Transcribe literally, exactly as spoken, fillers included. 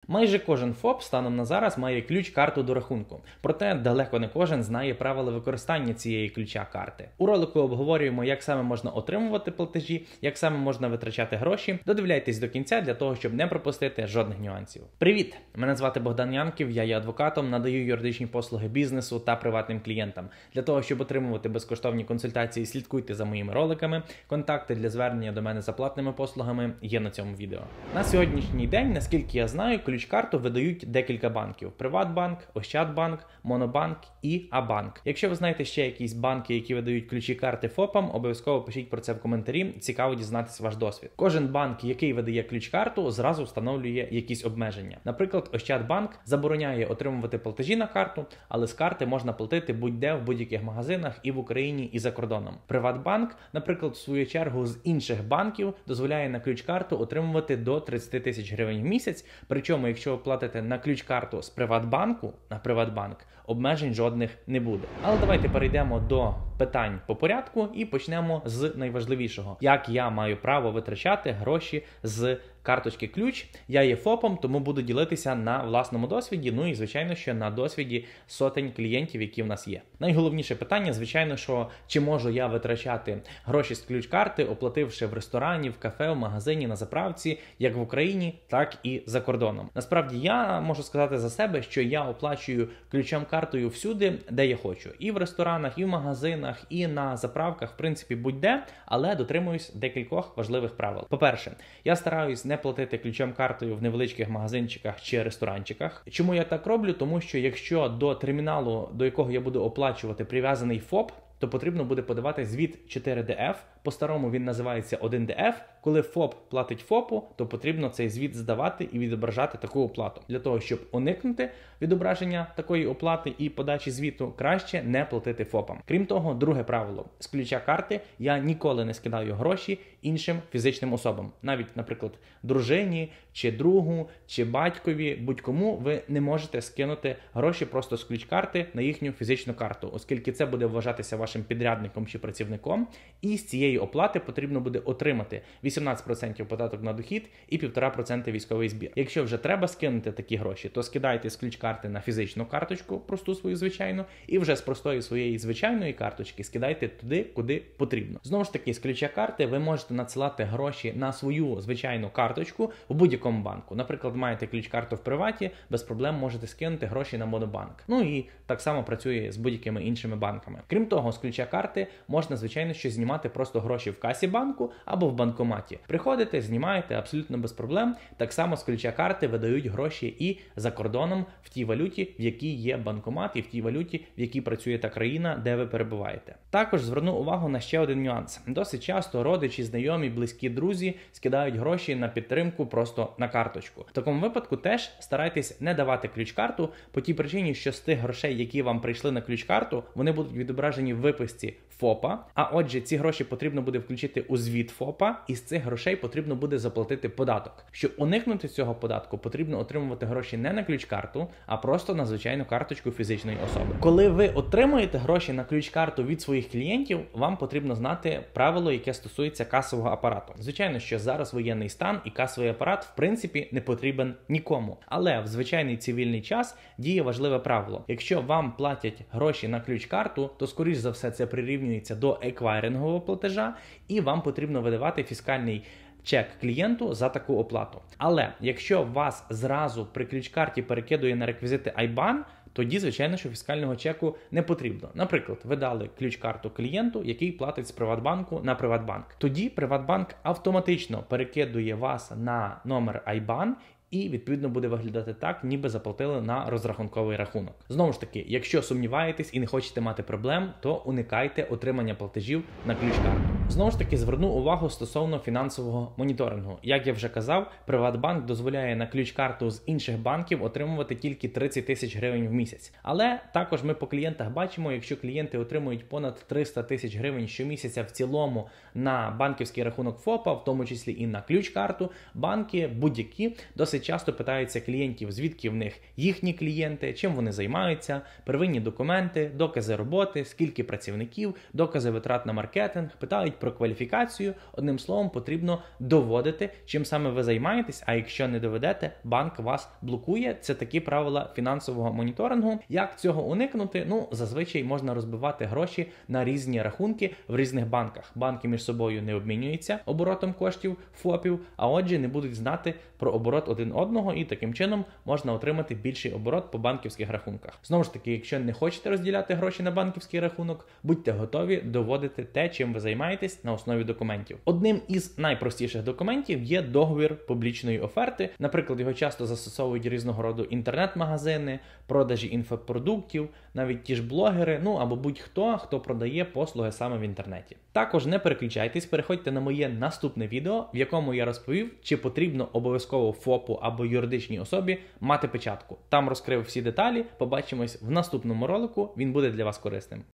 Майже кожен ФОП станом на зараз має ключ-карту до рахунку. Проте далеко не кожен знає правила використання цієї ключа-карти. У ролику обговорюємо, як саме можна отримувати платежі, як саме можна витрачати гроші. Додивляйтесь до кінця для того, щоб не пропустити жодних нюансів. Привіт! Мене звати Богдан Янків, я є адвокатом, надаю юридичні послуги бізнесу та приватним клієнтам. Для того, щоб отримувати безкоштовні консультації, слідкуйте за моїми роликами. Контакти для звернення до мене за платними послугами є на цьому відео. На сьогоднішній день, наскільки я знаю, ключ-карту видають декілька банків: Приватбанк, Ощадбанк, Монобанк і А-банк. Якщо ви знаєте ще якісь банки, які видають ключі-карти ФОПам, обов'язково пишіть про це в коментарі, цікаво дізнатися ваш досвід. Кожен банк, який видає ключ-карту, зразу встановлює якісь обмеження. Наприклад, Ощадбанк забороняє отримувати платежі на карту, але з карти можна платити будь-де в будь-яких магазинах і в Україні, і за кордоном. Приватбанк, наприклад, в свою чергу з інших банків дозволяє на ключ-карту отримувати до тридцять тисяч гривень в місяць, причому якщо ви платите на ключ-карту з Приватбанку на Приватбанк, обмежень жодних не буде. Але давайте перейдемо до питань по порядку і почнемо з найважливішого. Як я маю право витрачати гроші з карточки ключ? Я є ФОПом, тому буду ділитися на власному досвіді, ну і, звичайно, що на досвіді сотень клієнтів, які в нас є. Найголовніше питання, звичайно, що чи можу я витрачати гроші з ключ-карти, оплативши в ресторані, в кафе, в магазині, на заправці, як в Україні, так і за кордоном. Насправді, я можу сказати за себе, що я оплачую ключом-картою всюди, де я хочу. І в ресторанах, і в магазинах, і на заправках, в принципі, будь-де, але дотримуюсь декількох важливих правил. По-перше, я стараюсь не платити ключом-картою в невеличких магазинчиках чи ресторанчиках. Чому я так роблю? Тому що якщо до терміналу, до якого я буду оплачувати, прив'язаний ФОП, то потрібно буде подавати звіт чотири де еф, по-старому він називається один де еф. Коли ФОП платить ФОПу, то потрібно цей звіт здавати і відображати таку оплату. Для того, щоб уникнути відображення такої оплати і подачі звіту, краще не платити ФОПам. Крім того, друге правило. З ключа карти я ніколи не скидаю гроші іншим фізичним особам. Навіть, наприклад, дружині, чи другу, чи батькові, будь-кому ви не можете скинути гроші просто з ключ-карти на їхню фізичну карту, оскільки це буде вважатися вашим підрядником чи працівником, і з цієї оплати потрібно буде отримати вісімнадцять відсотків податок на дохід і півтора відсотка військовий збір. Якщо вже треба скинути такі гроші, то скидайте з ключ-карти на фізичну карточку, просту свою звичайну, і вже з простої своєї звичайної карточки скидайте туди, куди потрібно. Знову ж таки, з ключа карти ви можете надсилати гроші на свою звичайну карточку в будь-якому банку. Наприклад, маєте ключ-карту в Приваті, без проблем можете скинути гроші на Монобанк. Ну і так само працює з будь-якими іншими банками. Крім того, з ключа карти можна, звичайно, що знімати просто гроші в касі банку або в банкоматі. Приходите, знімаєте абсолютно без проблем. Так само з ключа карти видають гроші і за кордоном в тій валюті, в якій є банкомат, і в тій валюті, в якій працює та країна, де ви перебуваєте. Також зверну увагу на ще один нюанс. Досить часто родичі, знайомі, близькі друзі скидають гроші на підтримку просто на карточку. В такому випадку теж старайтесь не давати ключ-карту по тій причині, що з тих грошей, які вам прийшли на ключ-карту, вони будуть відображені в виписці ФОПа, а отже, ці гроші потрібно буде включити у звіт ФОПа, і з цих грошей потрібно буде заплатити податок. Щоб уникнути цього податку, потрібно отримувати гроші не на ключ-карту, а просто на звичайну карточку фізичної особи. Коли ви отримуєте гроші на ключ-карту від своїх клієнтів, вам потрібно знати правило, яке стосується касового апарату. Звичайно, що зараз воєнний стан і касовий апарат, в принципі, не потрібен нікому. Але в звичайний цивільний час діє важливе правило. Якщо вам платять гроші на ключ-карту, то, скоріш за все, це прирівнюється до еквайрингового платежа, і вам потрібно видавати фіскальний чек клієнту за таку оплату. Але якщо вас зразу при ключ-карті перекидує на реквізити ай бан, тоді, звичайно, що фіскального чеку не потрібно. Наприклад, ви дали ключ-карту клієнту, який платить з Приватбанку на Приватбанк. Тоді Приватбанк автоматично перекидує вас на номер ай бан, і, відповідно, буде виглядати так, ніби заплатили на розрахунковий рахунок. Знову ж таки, якщо сумніваєтесь і не хочете мати проблем, то уникайте отримання платежів на ключ-карту. Знову ж таки, зверну увагу стосовно фінансового моніторингу. Як я вже казав, Приватбанк дозволяє на ключ-карту з інших банків отримувати тільки тридцять тисяч гривень в місяць. Але також ми по клієнтах бачимо, якщо клієнти отримують понад триста тисяч гривень щомісяця в цілому на банківський рахунок ФОПа, в тому числі і на ключ-карту, банки будь-які досить Досить часто питаються клієнтів, звідки в них їхні клієнти, чим вони займаються, первинні документи, докази роботи, скільки працівників, докази витрат на маркетинг, питають про кваліфікацію. Одним словом, потрібно доводити, чим саме ви займаєтесь, а якщо не доведете, банк вас блокує. Це такі правила фінансового моніторингу. Як цього уникнути? Ну, зазвичай можна розбивати гроші на різні рахунки в різних банках. Банки між собою не обмінюються оборотом коштів ФОПів, а отже не будуть знати про оборот один одного, і таким чином можна отримати більший оборот по банківських рахунках. Знову ж таки, якщо не хочете розділяти гроші на банківський рахунок, будьте готові доводити те, чим ви займаєтесь на основі документів. Одним із найпростіших документів є договір публічної оферти. Наприклад, його часто застосовують різного роду інтернет-магазини, продажі інфопродуктів, навіть ті ж блогери, ну або будь-хто, хто продає послуги саме в інтернеті. Також не переключайтесь, переходьте на моє наступне відео, в якому я розповів, чи потрібно обов'язково ФОПу або юридичній особі мати печатку. Там розкрив всі деталі, побачимось в наступному ролику, він буде для вас корисним.